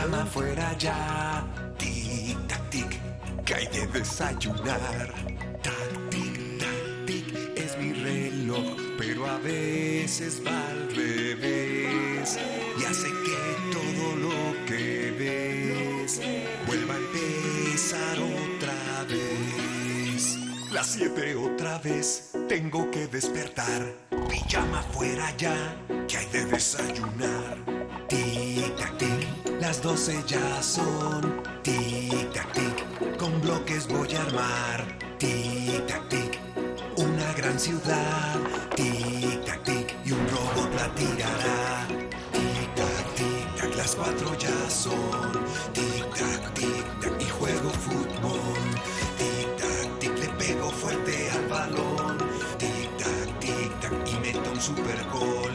Pijama fuera ya. Tic, tac, tic, que hay de desayunar. Tac, tic, es mi reloj, pero a veces va al revés. Y hace que todo lo que ves vuelva a empezar otra vez. Las 7 otra vez, tengo que despertar. Pijama fuera ya, que hay de desayunar. Tic, tac, tic, las 12 ya son. Tic, tac, tic, con bloques voy a armar. Tic, tac, tic, una gran ciudad. Tic, tac, tic, y un robot la tirará. Tic, tac, las 4 ya son. Tic, tac, y juego fútbol. Tic, tac, le pego fuerte al balón. Tic, tac, y meto un super gol.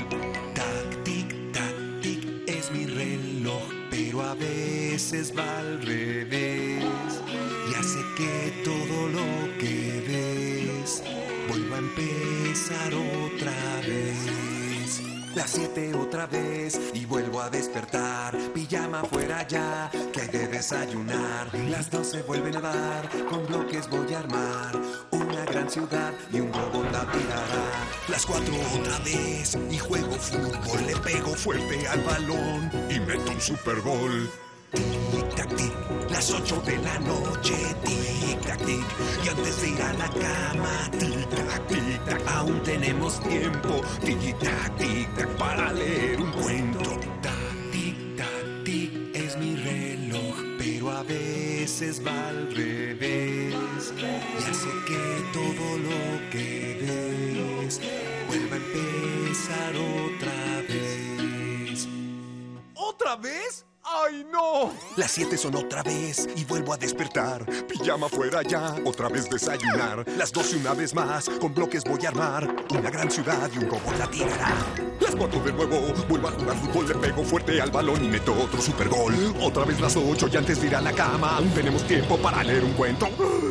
Tac, tic, es mi reloj, pero a veces va al revés. Y hace que todo lo que ves vuelva a empezar otra vez. Las 7 otra vez y vuelvo a despertar. Pijama fuera ya, que hay de desayunar. Las 12 vuelven a dar, con bloques voy a armar una gran ciudad y un robot la tirará. Las 4 otra vez y juego fútbol. Le pego fuerte al balón y meto un super gol. Tic, tac, tic, las 8 de la noche. Tic, tac, tic, y antes de ir a la cama. Tic, tac, aún tenemos tiempo. Tic, tac, para leer un cuento. Tac, tic, es mi reloj, pero a veces va al revés. Y hace que todo lo que ves vuelva a empezar otra vez. ¿Otra vez? ¡Ay, no! Las 7 son otra vez y vuelvo a despertar. Pijama fuera ya, otra vez desayunar. Las 12 una vez más, con bloques voy a armar una gran ciudad y un robot la tirará. Las 4 de nuevo, vuelvo a jugar fútbol. Le pego fuerte al balón y meto otro super gol. Otra vez las 8 y antes de ir a la cama aún tenemos tiempo para leer un cuento.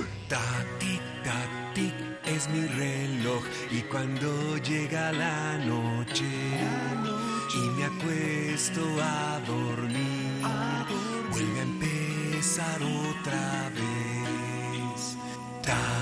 Tic, es mi reloj. Y cuando llega la noche y me acuesto a dormir, vuelve a empezar otra vez.